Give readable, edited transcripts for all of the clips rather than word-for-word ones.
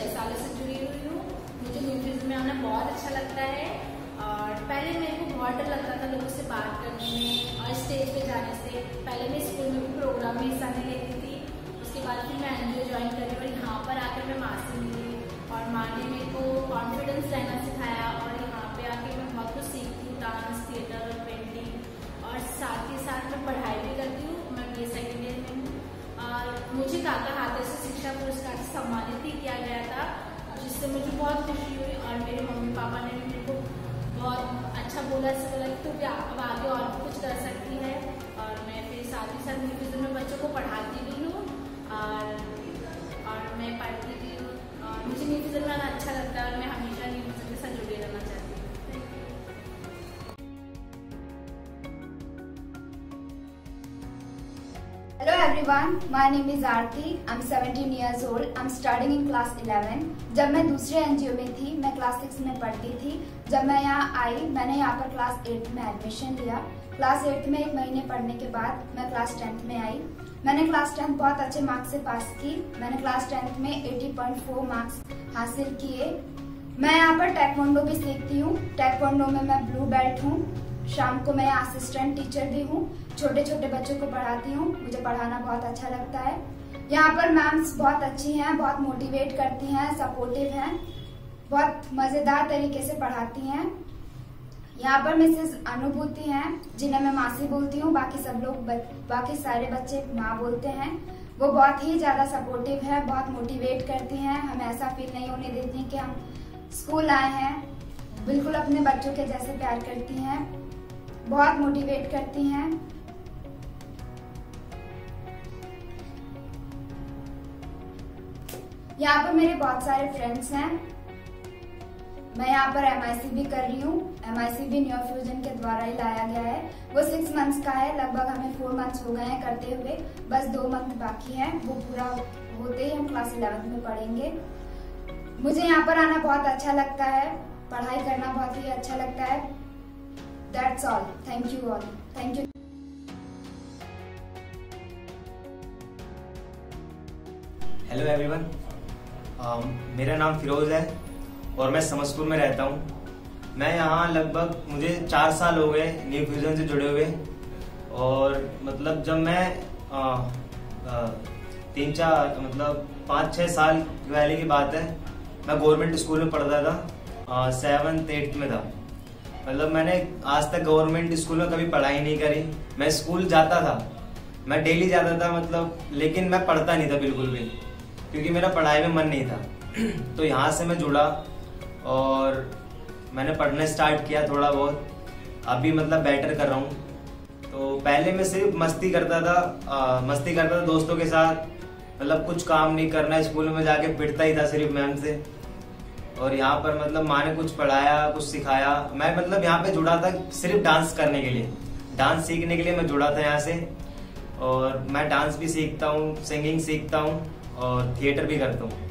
6 सालों से जुड़ी हुई हूँ। मुझे NeoFusion में आना बहुत अच्छा लगता है। और पहले मेरे को बहुत डर लगता था लोगों से बात करने में और स्टेज पे जाने से। पहले मैं स्कूल में भी प्रोग्राम में हिस्सा नहीं लेती थी, उसके बाद फिर मैं NGO ज्वाइन करी और यहाँ पर आकर मैं माँ से मिली और माँ ने मेरे को कॉन्फिडेंस रहना सिखाया। और यहाँ पे आके मैं बहुत कुछ सीखती हूँ, डांस, थिएटर और पेंटिंग, और साथ ही साथ मैं पढ़ाई भी करती हूँ। मैं BA सेकेंड ईयर में हूँ और मुझे काका हाथरसी शिक्षा पुरस्कार से सम्मानित भी किया गया था, जिससे मुझे बहुत खुशी हुई। और मेरे मम्मी पापा ने भी मेरे को बहुत अच्छा बोला, ऐसा बोला कि तू अब आगे और भी कुछ कर सकती है। और मैं फिर साथ ही साथ NeoFusion में बच्चों को पढ़ाती भी हूँ और मैं पढ़ती भी हूँ। और मुझे NeoFusion में आना अच्छा लगता है और मैं हमेशा NeoFusion के साथ जुड़े रहना चाहती हूँ। Hello everyone, my name is Aarti. I'm 17 years old. I'm studying in class 11. जब मैं दूसरे NGO में थी, मैं क्लास 6 में पढ़ती थी। जब मैं यहाँ आई, मैंने यहाँ पर क्लास 8 में एडमिशन लिया। क्लास 8 में 1 महीने पढ़ने के बाद मैं क्लास 10th में आई। मैंने क्लास 10th बहुत अच्छे मार्क्स से पास की। मैंने क्लास 10th में 80.4 मार्क्स हासिल किए। मैं यहाँ पर taekwondo भी सीखती हूँ। taekwondo में मैं ब्लू बेल्ट हूँ। शाम को मैं असिस्टेंट टीचर भी हूँ। छोटे छोटे बच्चों को पढ़ाती हूँ। मुझे पढ़ाना बहुत अच्छा लगता है। यहाँ पर मैम्स बहुत अच्छी हैं, बहुत मोटिवेट करती हैं, सपोर्टिव हैं, बहुत मजेदार तरीके से पढ़ाती हैं। यहाँ पर मिसेस अनुभूति हैं, जिन्हें मैं मासी बोलती हूँ। बाकी सारे बच्चे माँ बोलते हैं। वो बहुत ही ज्यादा सपोर्टिव है, बहुत मोटिवेट करती हैं। हमें ऐसा फील नहीं होने देती कि हम स्कूल आए हैं। बिल्कुल अपने बच्चों के जैसे प्यार करती हैं, बहुत मोटिवेट करती हैं। यहाँ पर मेरे बहुत सारे फ्रेंड्स हैं। मैं यहाँ पर MIC भी कर रही हूँ। MIC भी NeoFusion के द्वारा ही लाया गया है। वो 6 मंथ्स का है। लगभग हमें 4 मंथ्स हो गए हैं करते हुए, बस 2 मंथ बाकी हैं। वो पूरा होते ही हम क्लास 11th में पढ़ेंगे। मुझे यहाँ पर आना बहुत अच्छा लगता है, पढ़ाई करना बहुत ही अच्छा लगता है। That's all. Thank you all. Thank you. Hello everyone, मेरा नाम फिरोज है और मैं समस्तीपुर में रहता हूँ। मैं यहाँ लगभग मुझे 4 साल हो गए NeoFusion से जुड़े हुए। और मतलब जब मैं 5-6 साल पहले की बात है, मैं गवर्नमेंट स्कूल में पढ़ता था। 7th 8th में था। मतलब मैंने आज तक गवर्नमेंट स्कूल में कभी पढ़ाई नहीं करी। मैं स्कूल जाता था, मैं डेली जाता था मतलब, लेकिन मैं पढ़ता नहीं था बिल्कुल भी, क्योंकि मेरा पढ़ाई में मन नहीं था। तो यहाँ से मैं जुड़ा और मैंने पढ़ना स्टार्ट किया थोड़ा बहुत। अभी मतलब बेटर कर रहा हूँ। तो पहले मैं सिर्फ मस्ती करता था दोस्तों के साथ। मतलब कुछ काम नहीं करना, स्कूल में जाके पिटता ही था सिर्फ मैम से। और यहाँ पर मतलब माँ ने कुछ पढ़ाया, कुछ सिखाया। मैं मतलब यहाँ पे जुड़ा था सिर्फ डांस करने के लिए, डांस सीखने के लिए मैं जुड़ा था यहाँ से। और मैं डांस भी सीखता हूँ, सिंगिंग सीखता हूँ और थिएटर भी करता हूँ।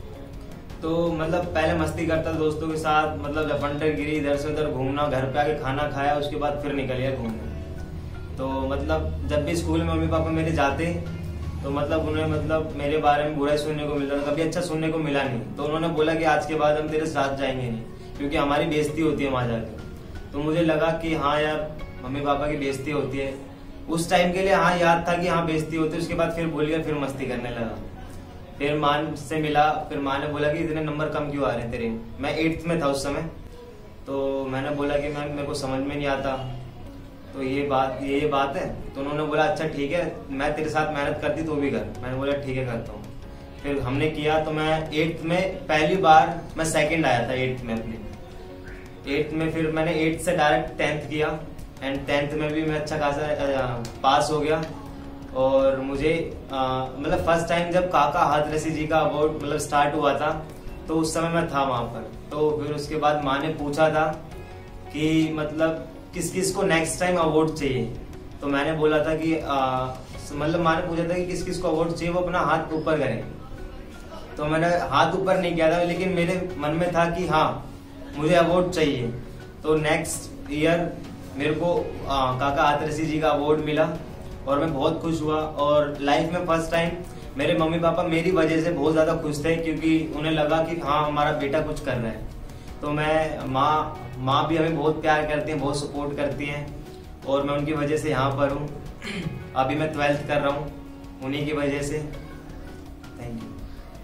तो मतलब पहले मस्ती करता था दोस्तों के साथ, मतलब लफंडरगिरी, इधर से उधर घूमना, घर पे आके खाना खाया, उसके बाद फिर निकल गया घूमने। तो मतलब जब भी स्कूल में मम्मी पापा मेरे जाते तो मतलब उन्हें मतलब मेरे बारे में बुरा सुनने को मिलता था, कभी अच्छा सुनने को मिला नहीं। तो उन्होंने बोला कि आज के बाद हम तेरे साथ जाएंगे नहीं, क्योंकि हमारी बेइज्जती होती है वहां जाके। तो मुझे लगा कि हाँ यार, मम्मी पापा की बेइज्जती होती है। उस टाइम के लिए हाँ याद था कि हाँ बेइज्जती होती है। उसके बाद फिर भूल गया, फिर मस्ती करने लगा। फिर माँ से मिला, फिर माँ ने बोला कि इतने नंबर कम क्यों आ रहे हैं तेरे। मैं 8th में था उस समय। तो मैंने बोला कि मैम मेरे को समझ में नहीं आता, तो ये बात है। तो उन्होंने बोला अच्छा ठीक है, मैं तेरे साथ मेहनत करती तो भी कर। मैंने बोला ठीक है करता हूँ। फिर हमने किया। तो मैं 8th में पहली बार मैं सेकंड आया था 8th में अपने। 8th में फिर मैंने 8th से डायरेक्ट 10th किया एंड 10th में भी मैं अच्छा खासा पास हो गया। और मुझे मतलब फर्स्ट टाइम जब काका हाथरसी जी का अवार्ड मतलब स्टार्ट हुआ था, तो उस समय मैं था वहां पर। तो फिर उसके बाद माँ ने पूछा था कि मतलब किस किस को नेक्स्ट टाइम अवार्ड चाहिए। तो मैंने बोला था कि मतलब माँ ने पूछा था कि किस किस को अवार्ड चाहिए, वो अपना हाथ ऊपर करें। तो मैंने हाथ ऊपर नहीं किया था, लेकिन मेरे मन में था कि हाँ मुझे अवार्ड चाहिए। तो नेक्स्ट ईयर मेरे को काका हाथरसी जी का अवार्ड मिला और मैं बहुत खुश हुआ। और लाइफ में फर्स्ट टाइम मेरे मम्मी पापा मेरी वजह से बहुत ज्यादा खुश थे, क्योंकि उन्हें लगा कि हाँ हमारा बेटा कुछ कर रहा है। तो मैं माँ भी हमें बहुत प्यार करती हैं, बहुत सपोर्ट करती हैं, और मैं उनकी वजह से यहाँ पर हूँ। अभी मैं 12th कर रहा हूँ उन्हीं की वजह से। Thank you.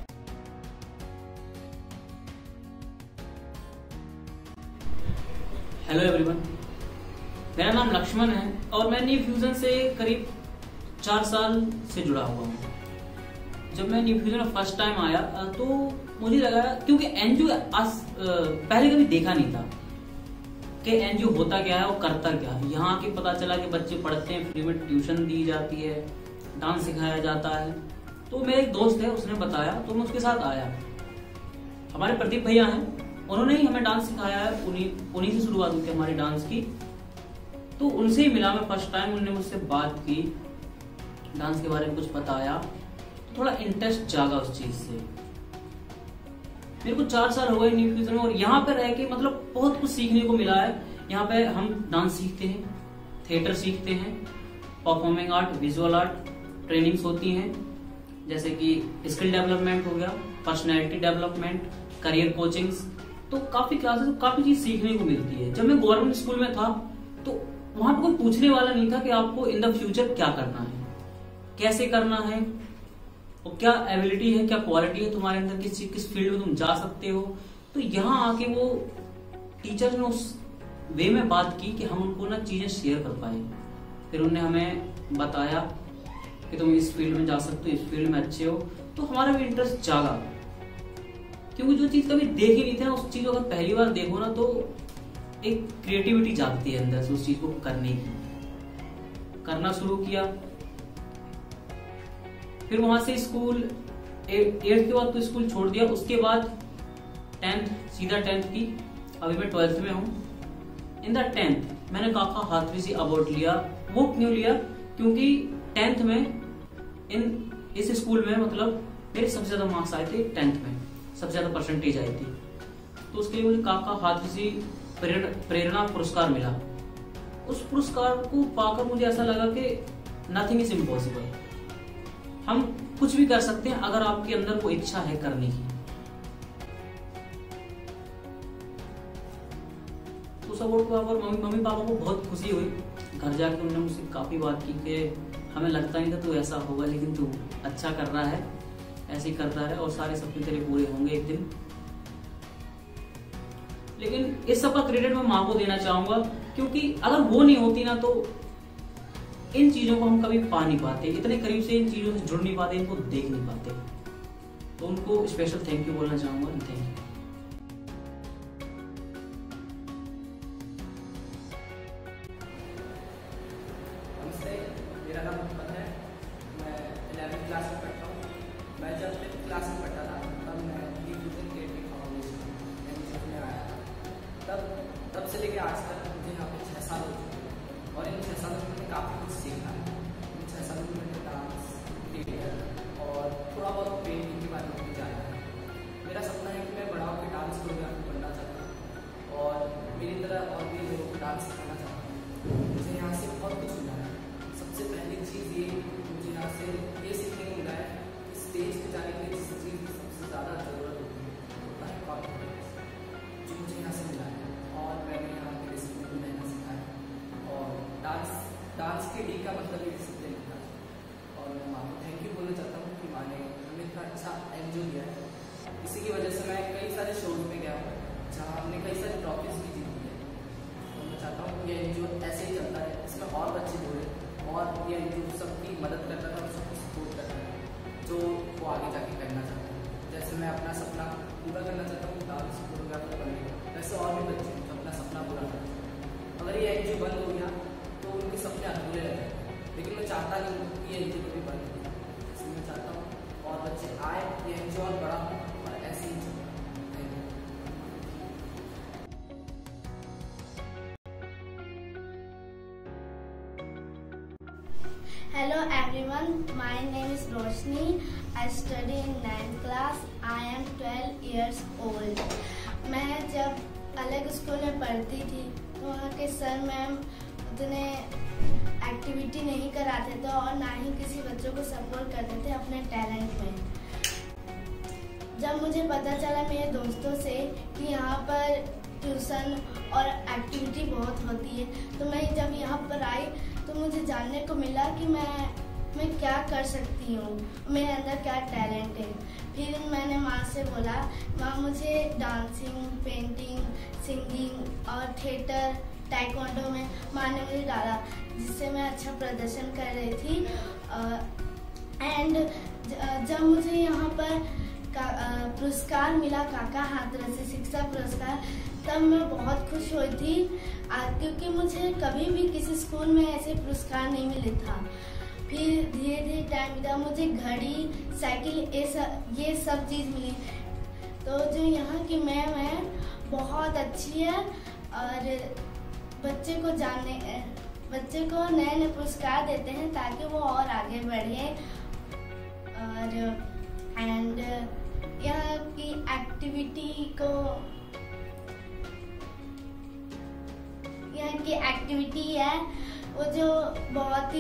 हेलो एवरीवन, मेरा नाम लक्ष्मण है और मैं NeoFusion से करीब 4 साल से जुड़ा हुआ हूँ। जब मैं NeoFusion में फर्स्ट टाइम आया तो मुझे लगा, क्योंकि एनजीओ पहले कभी देखा नहीं था कि एनजीओ होता क्या है और करता क्या है। यहाँ आके पता चला कि बच्चे पढ़ते हैं, फ्री में ट्यूशन दी जाती है, डांस सिखाया जाता है। तो मेरा एक दोस्त है, उसने बताया तो मैं उसके साथ आया। हमारे प्रदीप भैया हैं, उन्होंने ही हमें डांस सिखाया है, उन्हीं से शुरुआत हुई थी हमारी डांस की। तो उनसे ही मिला मैं फर्स्ट टाइम, उन्होंने मुझसे बात की, डांस के बारे में कुछ बताया, तो थोड़ा इंटरेस्ट जागा उस चीज से। मेरे को 4 साल हो गए NeoFusion में, और यहाँ पे रह के मतलब बहुत कुछ सीखने को मिला है। यहाँ पे हम डांस सीखते हैं, थिएटर सीखते हैं, performing art, visual art trainings होती हैं, जैसे कि स्किल डेवलपमेंट हो गया, पर्सनैलिटी डेवलपमेंट, करियर कोचिंग्स। तो काफी क्लासेस, काफी चीज सीखने को मिलती है। जब मैं गवर्नमेंट स्कूल में था तो वहां पर कोई पूछने वाला नहीं था कि आपको इन द फ्यूचर क्या करना है, कैसे करना है, और क्या एबिलिटी है, क्या क्वालिटी है तुम्हारे अंदर, किस फील्ड में तुम जा सकते हो। तो यहाँ आके वो टीचर ने उस वे में बात की कि हम उनको ना चीजें शेयर कर पाए। फिर उन्होंने हमें बताया कि तुम इस फील्ड में जा सकते हो, इस फील्ड में अच्छे हो। तो हमारा भी इंटरेस्ट जागा, क्योंकि जो चीज कभी देख ही नहीं थी ना, उस चीज को अगर पहली बार देखो ना तो एक क्रिएटिविटी जागती है अंदर से उस चीज को करने की। करना शुरू किया, फिर वहां से स्कूल 8th के बाद तो स्कूल छोड़ दिया। उसके बाद 10th, सीधा 10th की, अभी मैं 12th में हूँ। इन द 10th मैंने काका हाथरसी अवार्ड लिया। वो क्यों लिया? क्योंकि 10th में इस स्कूल में मतलब मेरे सबसे ज्यादा मार्क्स आए थे, 10th में सबसे ज्यादा परसेंटेज आई थी। तो उसके लिए मुझे काका हाथरसी प्रेरणा पुरस्कार मिला। उस पुरस्कार को पाकर मुझे ऐसा लगा कि नथिंग इज इम्पॉसिबल, हम कुछ भी कर सकते हैं अगर आपके अंदर वो इच्छा है करने की। उस अवार्ड को पाकर मम्मी पापा को बहुत खुशी हुई। घर जाके उन्होंने मुझसे काफी बात की कि हमें लगता नहीं था तू ऐसा होगा, लेकिन तू अच्छा कर रहा है, ऐसे ही करता रहे और सारे सपने तेरे पूरे होंगे एक दिन। लेकिन इस सब का क्रेडिट मैं माँ को देना चाहूंगा, क्योंकि अगर वो नहीं होती ना तो इन चीजों को हम कभी पा नहीं पाते, इतने करीब से इन चीजों से जुड़ नहीं पाते, इनको देख नहीं पाते। तो उनको स्पेशल थैंक यू बोलना चाहूंगा। Thank you. नमस्ते, मेरा नाम अनुपम है। मैं 11वीं क्लास में पढ़ता हूँ। मैं जब 5th क्लास में पढ़ता था तब मैं NeoFusion के फाउंडेशन में आया था। तब से लेकर आज तक मुझे यहाँ पे 6 साल हो चुके हैं, और इन 6 सालों में मैंने काफ़ी कुछ सीखा है। इन 6 सालों में मैंने डांस, थिएटर और थोड़ा बहुत पेंटिंग के बारे में भी जाना है। मेरा सपना है कि मैं बड़ा होकर डांस कोरियोग्राफर बनना चाहता हूँ और मेरी तरह और भी लोगों को डांस सिखाना चाहता हूँ। मुझे यहाँ से बहुत कुछ मिला है। सबसे पहली चीज़ ये मुझे यहाँ से ये सीखने को मिला है कि स्टेज पे जाने के लिए जिस चीज़ की सबसे ज़्यादा ज़रूरत होती है वो है कॉन्फिडेंस, जो मुझे यहाँ से मिला है। और मैंने यहाँ के डिसिप्लिन में रहना सीखा है, और डांस के डी का मतलब ये डिसिप्लिन होता है। और मैं माँ को थैंक यू बोलना चाहता हूँ कि माँ ने हमें इतना अच्छा एंजॉय दिया है। इसी की वजह से मैं कई सारे शोज में गया हूँ जहाँ हमने कई सारी ट्रॉफीज भी जीती है। और मैं चाहता हूँ कि ये एनजीओ ऐसे ही चलता है, इसमें और बच्चे जुड़े, और ये एनजीओ सबकी मदद करता है और सबको सपोर्ट करता है जो वो आगे जाके करना चाहता है। जैसे मैं अपना सपना पूरा करना चाहता हूँ डांस कोरियोग्राफर बनने का, वैसे और भी बच्चे जो अपना सपना पूरा करते हैं। अगर ये एनजीओ बंद हो गया तो उनके सपने अधूरे रह जाते, लेकिन मैं चाहता नहीं हूँ कि ये एनजीओ कभी बंद हो जाए। इसलिए मैं चाहता हूँ और बच्चे आए, ये एनजीओ और बड़ा हो और ऐसे ही चले। Hello everyone, my name is Roshni. I study in 9th class. I am 12 years old. मैं जब अलग स्कूल में पढ़ती थी तो वहाँ के सर मैम उतने एक्टिविटी एक्टिविटी नहीं कराते थे और ना ही किसी बच्चों को सपोर्ट करते थे अपने टैलेंट में। जब मुझे पता चला मेरे दोस्तों से कि यहाँ पर ट्यूशन और एक्टिविटी बहुत होती है, तो मैं जब यहाँ पर आई तो मुझे जानने को मिला कि मैं क्या कर सकती हूँ, मेरे अंदर क्या टैलेंट है। फिर मैंने माँ से बोला, माँ मुझे डांसिंग, पेंटिंग, सिंगिंग और थिएटर, टाइकोंडो में माँ ने मुझे डाला, जिससे मैं अच्छा प्रदर्शन कर रही थी। एंड जब मुझे यहाँ पर पुरस्कार मिला, काका हाथरसी शिक्षा पुरस्कार, तब मैं बहुत खुश हुई थी, क्योंकि मुझे कभी भी किसी स्कूल में ऐसे पुरस्कार नहीं मिले था। फिर धीरे धीरे टाइम बीता, मुझे घड़ी, साइकिल ये सब चीज़ मिली। तो जो यहाँ की मैम है बहुत अच्छी है और बच्चे को नए नए पुरस्कार देते हैं ताकि वो और आगे बढ़े। और एंड यहाँ की एक्टिविटी है, वो जो बहुत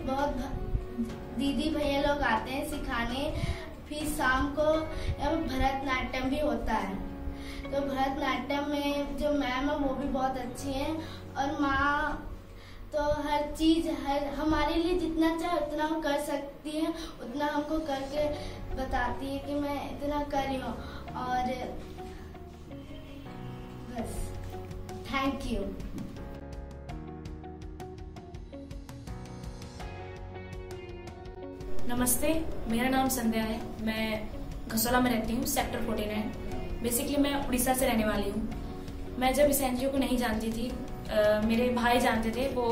दीदी भैया लोग आते हैं सिखाने। फिर शाम को यहाँ पर भरतनाट्यम भी होता है, तो भरतनाट्यम में जो मैम है वो भी बहुत अच्छी हैं और माँ तो हर चीज़ हमारे लिए जितना चाहे उतना हम कर सकती हैं, उतना हमको करके बताती है कि मैं इतना कर रही हूँ। और बस, थैंक यू। नमस्ते, मेरा नाम संध्या है। मैं घसोला में रहती हूँ, सेक्टर 49। बेसिकली मैं उड़ीसा से रहने वाली हूँ। मैं जब इस एनजीओ को नहीं जानती थी, मेरे भाई जानते थे। वो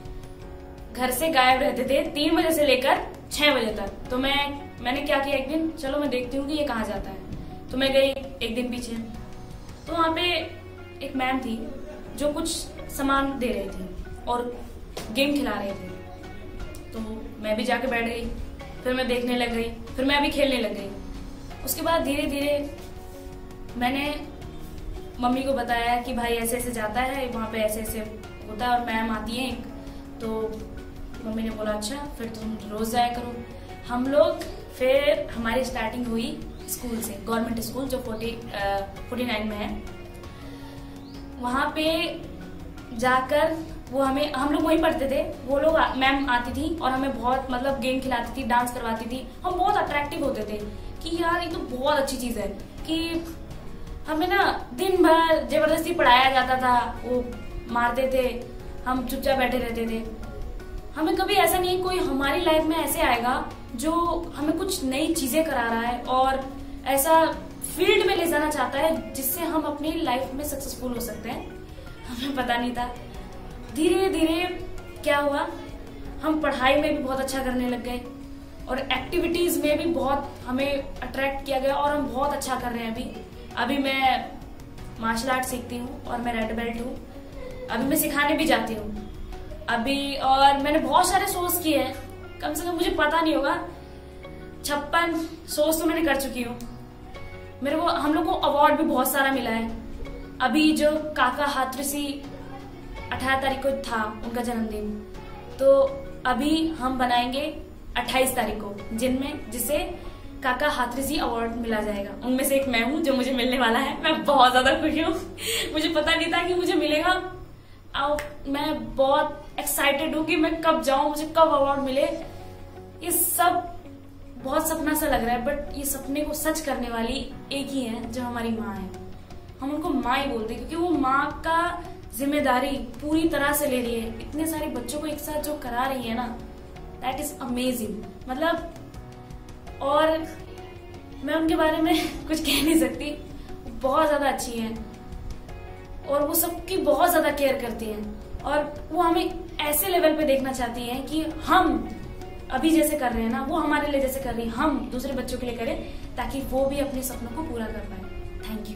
घर से गायब रहते थे 3 बजे से लेकर 6 बजे तक। तो मैंने क्या किया, एक दिन चलो मैं देखती हूँ कि ये कहाँ जाता है। तो मैं गई एक दिन पीछे, तो वहाँ पे एक मैम थी जो कुछ सामान दे रही थी और गेम खिला रहे थे। तो मैं भी जाके बैठ गई, फिर मैं देखने लग गई, फिर मैं भी खेलने लग गई। उसके बाद धीरे धीरे मैंने मम्मी को बताया कि भाई ऐसे ऐसे जाता है, वहाँ पे ऐसे ऐसे होता है और मैम आती है एक। तो मम्मी ने बोला अच्छा फिर तुम रोज जाया करो। हम लोग फिर हमारी स्टार्टिंग हुई स्कूल से, गवर्नमेंट स्कूल जो 49 में है। वहाँ पे जाकर वो हम लोग वहीं पढ़ते थे। वो लोग मैम आती थी और हमें बहुत मतलब गेम खिलाती थी, डांस करवाती थी। हम बहुत अट्रैक्टिव होते थे कि यार ये तो बहुत अच्छी चीज है कि हमें ना दिन भर जबरदस्ती पढ़ाया जाता था, वो मारते थे, हम चुपचाप बैठे रहते थे। हमें कभी ऐसा नहीं कोई हमारी लाइफ में ऐसे आएगा जो हमें कुछ नई चीजें करा रहा है और ऐसा फील्ड में ले जाना चाहता है जिससे हम अपनी लाइफ में सक्सेसफुल हो सकते हैं। हमें पता नहीं था। धीरे धीरे क्या हुआ, हम पढ़ाई में भी बहुत अच्छा करने लग गए और एक्टिविटीज में भी बहुत हमें अट्रैक्ट किया गया और हम बहुत अच्छा कर रहे हैं। अभी मैं मार्शल आर्ट सीखती हूँ और मैं रेड बेल्ट हूँ। अभी मैं सिखाने भी जाती हूँ अभी। और मैंने बहुत सारे शोज किए हैं, कम से कम मुझे पता नहीं होगा 56 शोज तो मैंने कर चुकी हूँ। हम लोग को अवार्ड भी बहुत सारा मिला है। अभी जो काका हाथरसी 18 तारीख को था उनका जन्मदिन, तो अभी हम बनाएंगे 28 तारीख को, जिसे काका हाथरसी अवार्ड मिला जाएगा। उनमें से एक मैं हूँ जो मुझे मिलने वाला है। मैं बहुत ज्यादा खुश हूँ। मुझे पता नहीं था कि मुझे मिलेगा। मैं बहुत एक्साइटेड हूँ कि मैं कब जाऊं, मुझे कब अवार्ड मिले। ये सब बहुत सपना सा लग रहा है, बट ये सपने को सच करने वाली एक ही है जो हमारी माँ है। हम उनको माँ ही बोलते हैं क्योंकि वो माँ का जिम्मेदारी पूरी तरह से ले रही है। इतने सारे बच्चों को एक साथ जो करा रही है ना, दैट इज अमेजिंग। मतलब और मैं उनके बारे में कुछ कह नहीं सकती। बहुत ज्यादा अच्छी है और वो सबकी बहुत ज्यादा केयर करती हैं और वो हमें ऐसे लेवल पे देखना चाहती हैं कि हम अभी जैसे कर रहे हैं ना, वो हमारे लिए जैसे कर रही है, हम दूसरे बच्चों के लिए करें ताकि वो भी अपने सपनों को पूरा कर पाए। Thank you.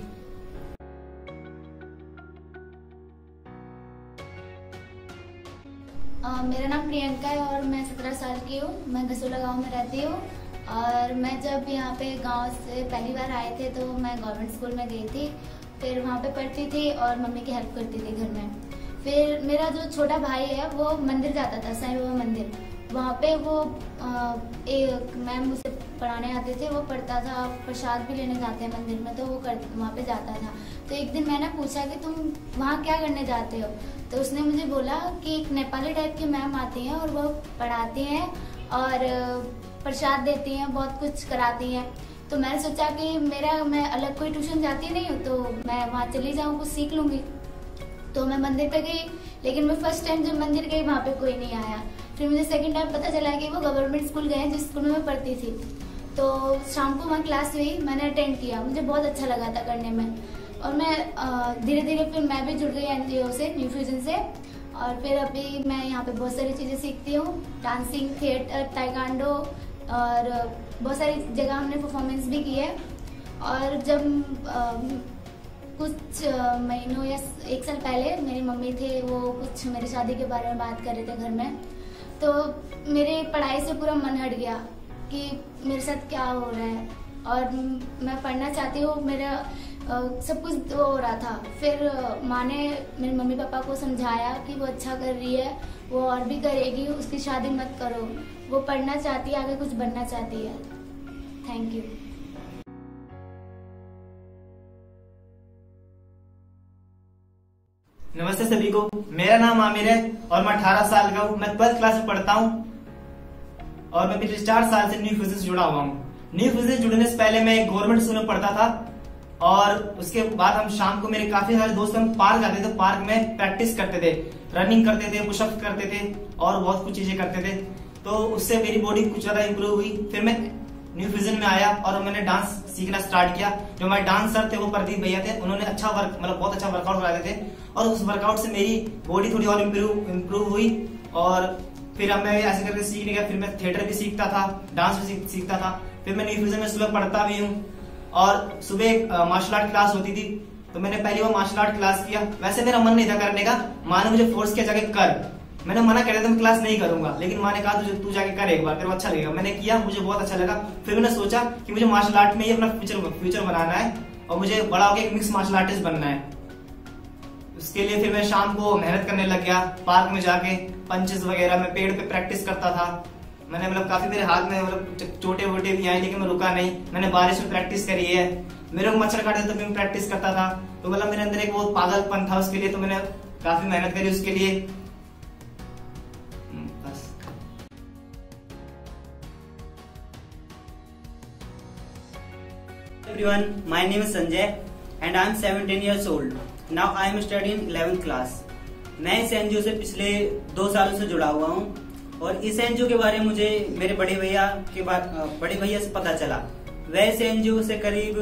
मेरा नाम प्रियंका है और मैं 17 साल की हूँ। मैं घसोला गांव में रहती हूँ और मैं जब यहाँ पे गांव से पहली बार आए थे तो मैं गवर्नमेंट स्कूल में गई थी। फिर वहाँ पे पढ़ती थी और मम्मी की हेल्प करती थी घर में। फिर मेरा जो छोटा भाई है वो मंदिर जाता था, साईं बाबा मंदिर। वहाँ पे वो एक मैम उसे पढ़ाने आते थे, वो पढ़ता था, प्रसाद भी लेने जाते हैं मंदिर में, तो वो वहाँ पे जाता था। तो एक दिन मैंने पूछा कि तुम वहाँ क्या करने जाते हो, तो उसने मुझे बोला कि एक नेपाली टाइप की मैम आती हैं और वो पढ़ाती हैं और प्रसाद देती हैं, बहुत कुछ कराती हैं। तो मैंने सोचा कि मैं अलग कोई ट्यूशन जाती नहीं हूँ, तो मैं वहाँ चली जाऊँ, कुछ सीख लूँगी। तो मैं मंदिर पे गई, लेकिन मैं फर्स्ट टाइम जब मंदिर गई वहाँ पे कोई नहीं आया। फिर मुझे सेकंड टाइम पता चला कि वो गवर्नमेंट स्कूल गए हैं जिस स्कूल में मैं पढ़ती थी। तो शाम को वहाँ क्लास हुई, मैंने अटेंड किया, मुझे बहुत अच्छा लगा था करने में। और मैं धीरे धीरे फिर मैं भी जुड़ गई NGO से, न्यूफ्यूजन से। और फिर अभी मैं यहाँ पे बहुत सारी चीज़ें सीखती हूँ, डांसिंग, थिएटर, ताइक्वांडो, और बहुत सारी जगह हमने परफॉर्मेंस भी की है। और जब कुछ महीनों या 1 साल पहले मेरी मम्मी थे, वो कुछ मेरी शादी के बारे में बात कर रहे थे घर में, तो मेरे पढ़ाई से पूरा मन हट गया कि मेरे साथ क्या हो रहा है, और मैं पढ़ना चाहती हूँ, मेरा सब कुछ वो हो रहा था। फिर माँ ने मेरे मम्मी पापा को समझाया कि वो अच्छा कर रही है, वो और भी करेगी, उसकी शादी मत करो, वो पढ़ना चाहती है, आगे कुछ बनना चाहती है। Thank you. नमस्ते सभी को, मेरा नाम आमिर है और मैं 18 साल का हूँ। मैं 12th क्लास में पढ़ता हूँ और मैं पिछले 4 साल से न्यूफ्यूजन से जुड़ा हुआ हूँ। न्यूफ्यूजन से जुड़ने से पहले मैं एक गवर्नमेंट स्कूल में पढ़ता था, और उसके बाद हम शाम को, मेरे काफी सारे दोस्त, हम पार्क जाते थे, पार्क में प्रैक्टिस करते थे, रनिंग करते थे, पुशअप करते थे और बहुत कुछ चीजें करते थे। तो उससे मेरी बॉडी कुछ ज्यादा इंप्रूव हुई। फिर मैं न्यूफ्यूजन में आया और मैंने डांस सीखना स्टार्ट किया। जो हमारे डांसर थे वो प्रदीप भैया थे, उन्होंने अच्छा बहुत अच्छा वर्कआउट कराते थे, और उस वर्कआउट से मेरी बॉडी थोड़ी और इम्प्रूव हुई। और फिर अब मैं ऐसे करके सीखने गया। फिर मैं थिएटर भी सीखता था, डांस भी सीखता था। फिर मैं न्यूफ्यूजन में सुबह पढ़ता भी हूँ, और सुबह मार्शल आर्ट क्लास होती थी, तो मैंने पहली बार मार्शल आर्ट क्लास किया। वैसे मेरा मन नहीं था करने का, माँ ने मुझे फोर्स किया जाके कर। मैंने मना कर दिया था, मैं क्लास नहीं करूंगा, लेकिन माँ ने कहा तू जाके कर एक बार, तेरे को अच्छा लगेगा। मैंने किया, मुझे बहुत अच्छा लगा। फिर मैंने सोचा कि मुझे मार्शल आर्ट में ही अपना फ्यूचर बनाना है, और मुझे बड़ा होकर एक मिक्स मार्शल आर्टिस्ट बनना है। उसके लिए फिर मैं शाम को मेहनत करने लग गया, पार्क में जाके पंचेस वगैरह, मैं पेड़ पे प्रैक्टिस करता था। मैंने काफी मेरे हाथ में चोटे वोटे भी आए, लेकिन मैं रुका नहीं। मैंने बारिश में प्रैक्टिस करी है, मेरे को मच्छर काटे तो मैं प्रैक्टिस करता था। तो मेरे अंदर एक वो पागलपन था, उसके लिए तो मैंने काफी मेहनत करी उसके लिए। बस। Everyone, my name is Sanjay and I am 17 years old. Now I am studying 11th class. मैं इस एनजीओ से पिछले 2 सालों से जुड़ा हुआ हूँ, और इस एनजीओ के बारे में मुझे मेरे बड़े भैया से पता चला। वह इस एनजीओ से करीब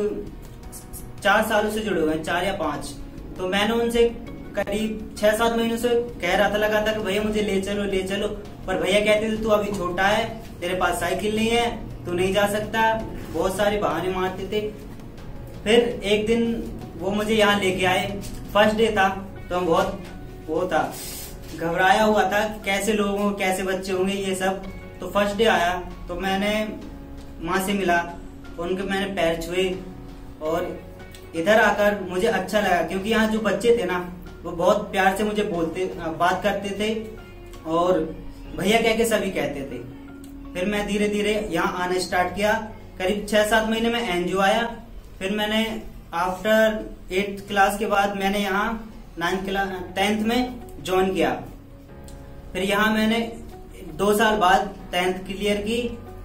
4 सालों से जुड़े हुए हैं, 4 या 5। तो मैंने उनसे करीब 6-7 महीनों से कह रहा था, लगा था कि भैया मुझे ले चलो, पर भैया कहते थे तू अभी छोटा है, तेरे पास साइकिल नहीं है, तू नहीं जा सकता, बहुत सारे बहाने मारते थे। फिर एक दिन वो मुझे यहाँ लेके आए, फर्स्ट डे था, तो हम बहुत वो था, घबराया हुआ था, कैसे लोग होंगे, कैसे बच्चे होंगे, ये सब। तो फर्स्ट डे आया तो मैंने माँ से मिला, उनके मैंने पैर छुए, और इधर आकर मुझे अच्छा लगा, क्योंकि यहाँ जो बच्चे थे ना, वो बहुत प्यार से मुझे बात करते थे, और भैया कह के सभी कहते थे। फिर मैं धीरे धीरे यहाँ आना स्टार्ट किया। करीब 6-7 महीने में एनजीओ आया। फिर मैंने आफ्टर 8th क्लास के बाद मैंने यहाँ 10th में ज्वाइन किया। फिर यहाँ मैंने 2 साल बाद 10th क्लियर की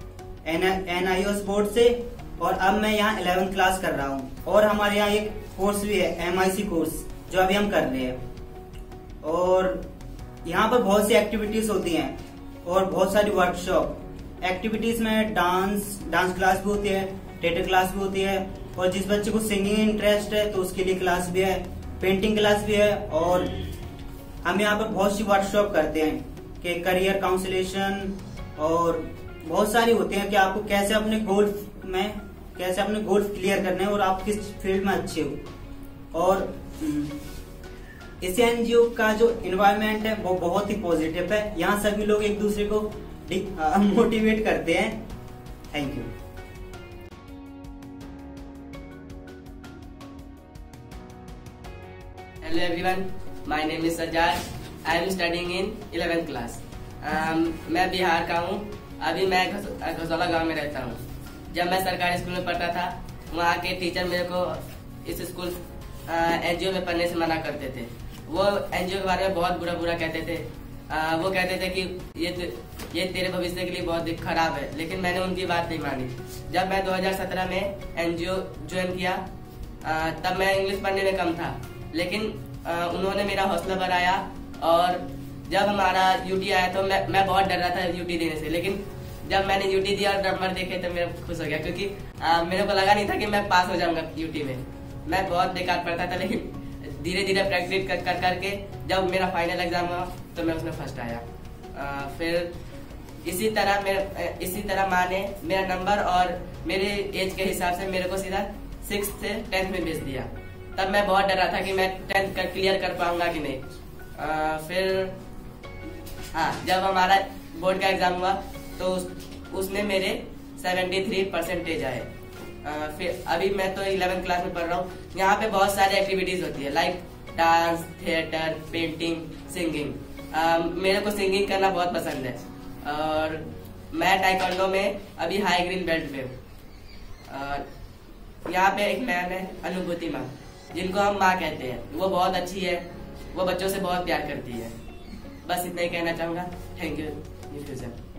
NIO बोर्ड से, और अब मैं यहाँ 11th क्लास कर रहा हूँ। और हमारे यहाँ एक कोर्स भी है, MIC कोर्स, जो अभी हम कर रहे हैं। और यहाँ पर बहुत सी एक्टिविटीज होती हैं और बहुत सारी वर्कशॉप। एक्टिविटीज में डांस क्लास भी होती है, थिएटर क्लास भी होती है, और जिस बच्चे को सिंगिंग इंटरेस्ट है तो उसके लिए क्लास भी है, पेंटिंग क्लास भी है। और हम यहाँ पर बहुत सी वर्कशॉप करते हैं कि करियर काउंसलेशन, और बहुत सारी होती हैं कि आपको कैसे अपने गोल क्लियर करने हैं और आप किस फील्ड में अच्छे हो। और इस एनजीओ का जो एनवायरनमेंट है वो बहुत ही पॉजिटिव है। यहाँ सभी लोग एक दूसरे को मोटिवेट करते हैं। Thank you. Hello everyone, my name is Sajjad. I am studying in 11th class. मैं बिहार का हूँ। अभी मैं घसौला गांव में रहता हूँ। जब मैं सरकारी स्कूल में पढ़ता था, वहाँ के टीचर मेरे को इस स्कूल एनजीओ में पढ़ने से मना करते थे। वो एनजीओ के बारे में बहुत बुरा कहते थे। वो कहते थे कि ये तेरे भविष्य के लिए बहुत खराब है, लेकिन मैंने उनकी बात नहीं मानी। जब मैं 2017 में एनजीओ ज्वाइन किया, तब मैं इंग्लिश पढ़ने में कम था, लेकिन उन्होंने मेरा हौसला बढ़ाया। और जब हमारा यूटी आया तो मैं बहुत डर रहा था यूटी देने से, लेकिन जब मैंने यूटी दिया और नंबर देखे तो मैं खुश हो गया, क्योंकि मेरे को लगा नहीं था कि मैं पास हो जाऊंगा यूटी में। मैं बहुत बेकार पढ़ता था, लेकिन धीरे धीरे प्रैक्टिस कर करके जब मेरा फाइनल एग्जाम हुआ तो मैं उसमें फर्स्ट आया। फिर इसी तरह माँ ने मेरा नंबर और मेरे एज के हिसाब से मेरे को सीधा 6th से 10th में भेज दिया। तब मैं बहुत डरा था कि मैं 10th क्लियर कर पाऊंगा कि नहीं। फिर जब हमारा बोर्ड का एग्जाम हुआ तो उसमें मेरे 73% आए। फिर अभी मैं तो 11th क्लास में पढ़ रहा हूँ। यहाँ पे बहुत सारी एक्टिविटीज होती है, like dance, theatre, painting, singing. मेरे को सिंगिंग करना बहुत पसंद है और मैं टाइकोंडो में अभी हाई ग्रीन बेल्ट पे हूँ। यहाँ पे एक मैम है, अनुभूति मैम, जिनको हम माँ कहते हैं। वो बहुत अच्छी है, वो बच्चों से बहुत प्यार करती है। बस इतना ही कहना चाहूंगा। Thank you NeoFusion।